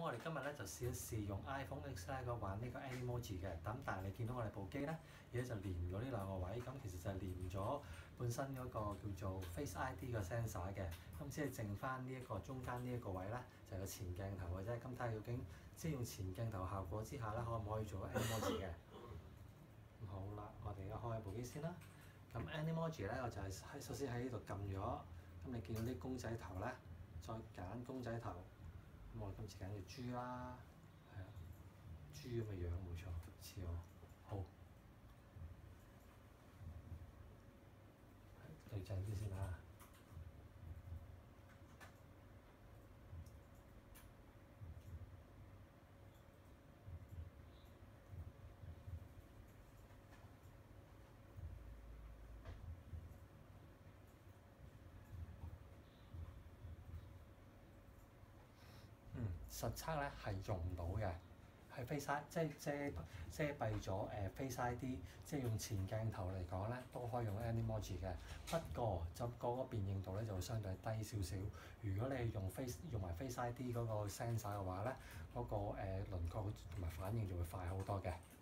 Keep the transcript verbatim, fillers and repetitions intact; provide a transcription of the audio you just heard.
我哋今日咧就試一試用 iPhone X 咧個玩呢個 Animoji 嘅，咁但係你見到我哋部機咧，而家就連咗呢兩個位，咁其實就係連咗本身嗰個叫做 Face I D 個 sensor 嘅，咁只係剩翻呢一個中間呢一個位咧，就係個前鏡頭嘅啫。咁睇下究竟即係用前鏡頭效果之下咧，可唔可以做 Animoji 嘅？咁好啦，我哋而家開部機先啦。咁 Animoji 咧，我就係喺首先喺呢度撳咗，咁你見到啲公仔頭咧，再揀公仔頭。咁我今次揀隻豬啦，係啊，豬咁嘅樣冇錯，似我。好，對正啲先啦。嗯，實測咧係用唔到嘅，係 Face I 即係遮遮蔽咗誒 Face I D，即係用前鏡頭嚟講咧都可以用 Animoji 嘅。不過就嗰個辨認度咧就會相對低少少。如果你係用 Face 用埋 Face I D 嗰個 sensor 嘅話咧，嗰、嗰個誒、呃、輪廓同埋反應就會快好多嘅。